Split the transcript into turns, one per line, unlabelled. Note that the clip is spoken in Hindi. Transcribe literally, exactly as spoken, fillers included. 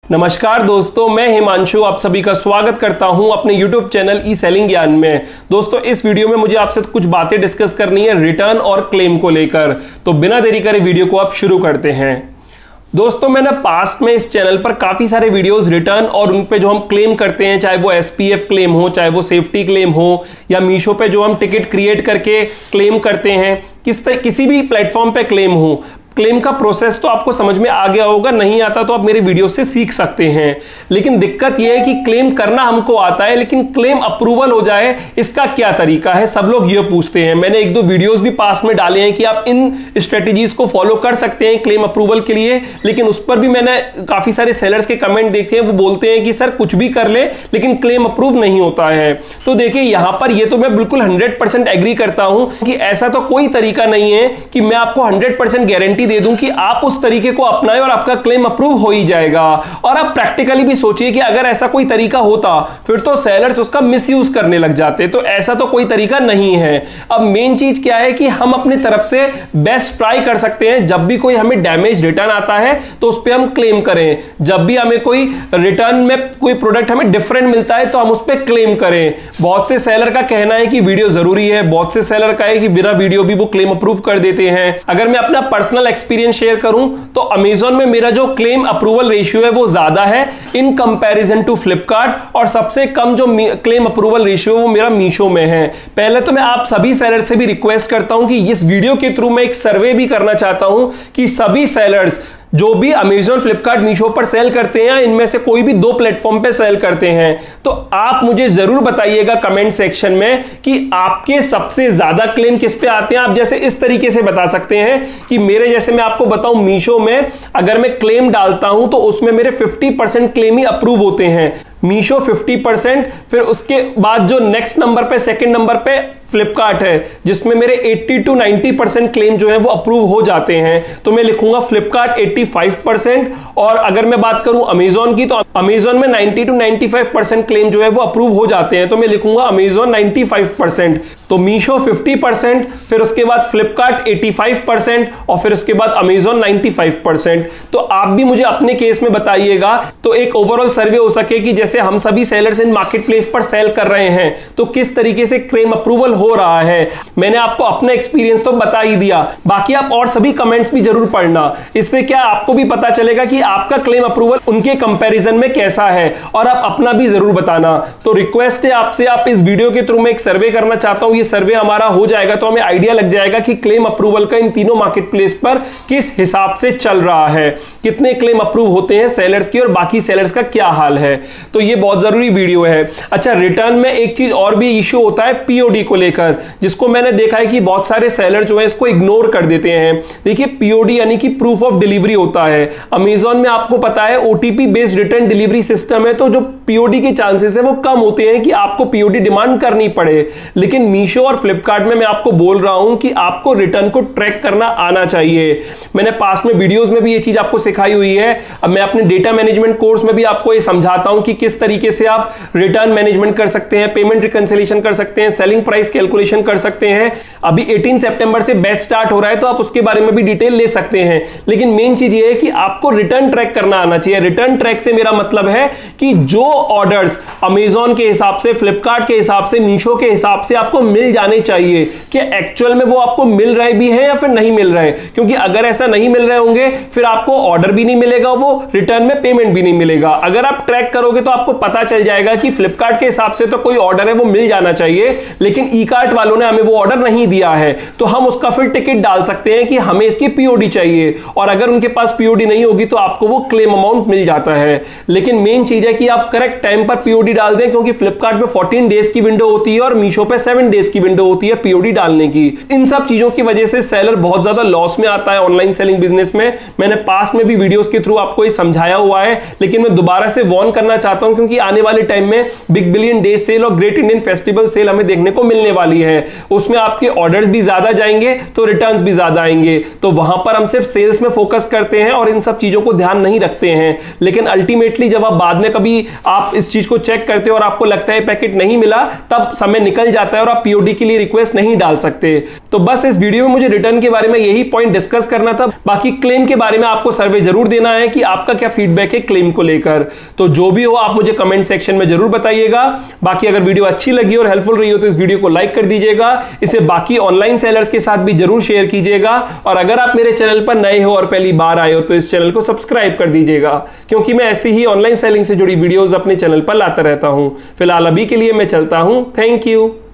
नमस्कार दोस्तों, मैं हिमांशु आप सभी का स्वागत करता हूं अपने YouTube चैनल ई सेलिंग ज्ञान में। दोस्तों इस वीडियो में मुझे आपसे कुछ बातें डिस्कस करनी है रिटर्न और क्लेम को लेकर, तो बिना देरी करे वीडियो को आप शुरू करते हैं। दोस्तों मैंने पास्ट में इस चैनल पर काफ़ी सारे वीडियोस रिटर्न और उन पे जो हम क्लेम करते हैं, चाहे वो एसपीएफ क्लेम हो, चाहे वो सेफ्टी क्लेम हो, या मीशो पे जो हम टिकट क्रिएट करके क्लेम करते हैं, किस किसी भी प्लेटफॉर्म पे क्लेम हो, क्लेम का प्रोसेस तो आपको समझ में आ गया होगा। नहीं आता तो आप मेरे वीडियो से सीख सकते हैं। लेकिन दिक्कत यह है कि क्लेम करना हमको आता है, लेकिन क्लेम अप्रूवल हो जाए इसका क्या तरीका है, सब लोग ये पूछते हैं। मैंने एक दो वीडियोस भी पास में डाले हैं कि आप इन स्ट्रेटेजीज को फॉलो कर सकते हैं क्लेम अप्रूवल के लिए, लेकिन उस पर भी मैंने काफी सारे सेलर्स के कमेंट देखे हैं। वो बोलते हैं कि सर कुछ भी कर ले लेकिन क्लेम अप्रूव नहीं होता है। तो देखिए यहां पर ये तो मैं बिल्कुल हंड्रेड परसेंट एग्री करता हूं कि ऐसा तो कोई तरीका नहीं है कि मैं आपको हंड्रेड परसेंट गारंटी दे दूं कि आप उस तरीके को अपनाएं और आपका क्लेम अप्रूव हो ही जाएगा। और आप प्रैक्टिकली भी सोचिए कि अगर ऐसा कोई तरीका होता फिर तो सेलर्स उसका मिसयूज करने लग जाते। तो ऐसा तो कोई तरीका नहीं है। अब मेन चीज क्या है कि हम अपनी तरफ से बेस्ट ट्राई कर सकते हैं। जब भी कोई हमें डैमेज रिटर्न आता है तो उस पर हम क्लेम करें। जब भी हमें कोई रिटर्न में कोई प्रोडक्ट हमें डिफरेंट मिलता है तो हम उस पर क्लेम करें। बहुत से सेलर का कहना है कि वीडियो जरूरी है, बहुत से सेलर का है कि बिना वीडियो भी वो क्लेम अप्रूव कर देते हैं। अगर मैं अपना पर्सनल एक्सपीरियंस शेयर करूं तो अमेज़न में मेरा जो क्लेम अप्रूवल रेशियो है वो ज्यादा है इन कंपैरिजन टू फ्लिपकार्ट, और सबसे कम जो क्लेम अप्रूवल रेशियो वो मेरा मीशो में है। पहले तो मैं आप सभी सेलर से भी रिक्वेस्ट करता हूं कि इस वीडियो के थ्रू मैं एक सर्वे भी करना चाहता हूं कि सभी सेलर्स जो भी अमेज़न, फ्लिपकार्ट, मीशो पर सेल करते हैं, इनमें से कोई भी दो प्लेटफॉर्म पे सेल करते हैं, तो आप मुझे जरूर बताइएगा कमेंट सेक्शन में कि आपके सबसे ज्यादा क्लेम किस पे आते हैं। आप जैसे इस तरीके से बता सकते हैं कि मेरे जैसे मैं आपको बताऊं, मीशो में अगर मैं क्लेम डालता हूं तो उसमें मेरे फिफ्टी परसेंट क्लेम ही अप्रूव होते हैं। मीशो फिफ्टी परसेंट, फिर उसके बाद जो नेक्स्ट नंबर पे, सेकंड नंबर पे फ्लिपकार्ट है जिसमें मेरे अस्सी टू नब्बे परसेंट क्लेम जो है वो अप्रूव हो जाते हैं। तो मैं लिखूंगा फ्लिपकार्ट पचासी परसेंट, और अगर मैं बात करूं अमेज़न की तो अमेज़न में नब्बे टू पचानवे परसेंट क्लेम जो है वो अप्रूव हो जाते हैं। तो मैं लिखूंगा अमेज़न पचानवे परसेंट, तो मीशो फिफ्टी परसेंट, फिर उसके बाद फ्लिपकार्ट पचासी परसेंट, और फिर उसके बाद अमेज़न पचानवे परसेंट। तो आप भी मुझे अपने केस में बताइएगा तो एक ओवरऑल सर्वे हो सके कि जैसे हम सभी सेलर्स इन मार्केट प्लेस पर सेल कर रहे हैं तो किस तरीके से क्लेम अप्रूवल हो रहा है। मैंने आपको अपना एक्सपीरियंस तो बता ही दिया, बाकी आप और सभी कमेंट्स भी जरूर पढ़ना। इससे क्या आपको भी पता चलेगा कि आपका क्लेम अप्रूवल उनके कंपैरिजन में कैसा है, और आप अपना भी जरूर बताना। तो रिक्वेस्ट है आपसे, आप इस वीडियो के थ्रू मैं एक सर्वे करना चाहता हूं। ये सर्वे हमारा हो जाएगा तो हमें आइडिया लग जाएगा कि क्लेम अप्रूवल का इन तीनों मार्केट प्लेस पर किस हिसाब से चल रहा है, कितने क्लेम अप्रूव होते हैं सेलर्स की और बाकी सेलर्स का क्या हाल है। तो ये बहुत जरूरी वीडियो है। अच्छा, रिटर्न में एक चीज और भी इश्यू होता है पीओडी को लेकर, जिसको मैंने देखा है कि बहुत सारे सेलर जो है इसको इग्नोर कर देते हैं। देखिए पीओडी यानी कि प्रूफ ऑफ डिलीवरी होता है। अमेज़न में आपको पता है OTP based return delivery system है, तो जो पीओडी के चांसेस है वो कम होते हैं कि आपको पीओडी डिमांड करनी पड़े। लेकिन मीशो और फ्लिपकार्ट में मैं आपको बोल रहा हूं कि आपको रिटर्न को ट्रैक करना आना चाहिए। मैंने पास में वीडियोस में भी ये चीज आपको सिखाई हुई है। अब मैं अपने डेटा मैनेजमेंट कोर्स में भी आपको ये समझाता हूं कि किस तरीके से आप रिटर्न मैनेजमेंट कर सकते हैं, पेमेंट रिकंसिलिएशन कर सकते हैं, सेलिंग प्राइस कैलकुलेशन कर सकते हैं। अभी अठारह सितंबर से बैच स्टार्ट हो रहा है तो आप उसके बारे में भी डिटेल ले सकते हैं। लेकिन मेन चीज ये है कि आपको रिटर्न ट्रैक करना आना चाहिए। रिटर्न ट्रैक से मेरा मतलब है कि जो ऑर्डर्स अमेज़न के हिसाब से, फ्लिपकार्ट के हिसाब से, मीशो के हिसाब से आपको मिल जाने चाहिए कि एक्चुअल में वो आपको मिल रहे भी हैं या फिर नहीं मिल रहे। क्योंकि अगर ऐसा नहीं मिल रहे होंगे फिर आपको ऑर्डर भी नहीं मिलेगा, वो रिटर्न में पेमेंट भी नहीं मिलेगा। अगर आप ट्रैक करोगे तो आपको पता चल जाएगा कि फ्लिपकार्ट के हिसाब से तो कोई ऑर्डर है वो मिल जाना चाहिए, लेकिन ई कार्ट वालों ने हमें वो ऑर्डर नहीं दिया है, तो हम उसका फिर टिकट डाल सकते हैं कि हमें इसकी पीओडी चाहिए। और अगर उनके पास पीओडी नहीं होगी तो आपको वो क्लेम अमाउंट मिल जाता है। लेकिन मेन चीज है कि आप करेक्ट टाइम पर पीओडी डाल दें, क्योंकि फ्लिपकार्ट में फोर्टीन डेज की विंडो होती है और मीशो पे सेवन डेज की विंडो होती है पीओडी डालने की। इन सब चीजों की वजह से सेलर बहुत ज्यादा लॉस में आता है ऑनलाइन सेलिंग बिजनेस में। मैंने पास में भी वीडियोस के थ्रू आपको ये समझाया हुआ है, लेकिन मैं दोबारा से वार्न करना चाहता हूं क्योंकि आने वाले टाइम में बिग बिलियन डे सेल और ग्रेट इंडियन फेस्टिवल सेल हमें देखने को मिलने वाली है। उसमें आपके ऑर्डर्स भी ज्यादा जाएंगे तो रिटर्न्स भी ज्यादा आएंगे। तो वहां पर हम सिर्फ सेल्स में फोकस करते हैं और इन सब चीजों को ध्यान नहीं रखते हैं। लेकिन अल्टीमेटली जब आप बाद में कभी आप इस चीज को चेक करते हो और आपको लगता है पैकेट नहीं मिला, तब समय निकल जाता है और आप पीओडी के लिए रिक्वेस्ट नहीं डाल सकते। तो बस इस वीडियो में मुझे रिटर्न के बारे में यही पॉइंट डिस्कस करना था। बाकी क्लेम के बारे में आपको सर्वे जरूर देना है कि आपका क्या फीडबैक है क्लेम को लेकर। तो जो भी हो आप मुझे कमेंट सेक्शन में जरूर बताइएगा। बाकी अगर वीडियो अच्छी लगी और हेल्पफुल रही हो तो इस वीडियो को लाइक कर दीजिएगा, इसे बाकी ऑनलाइन सेलर्स के साथ भी जरूर शेयर कीजिएगा। और अगर आप मेरे चैनल पर नए हो और पहली बार आए हो तो इस चैनल को सब्सक्राइब कर दीजिएगा, क्योंकि मैं ऐसी ही ऑनलाइन सेलिंग से जुड़ी वीडियोस अपने चैनल पर लाता रहता हूं। फिलहाल अभी के लिए मैं चलता हूं। Thank you.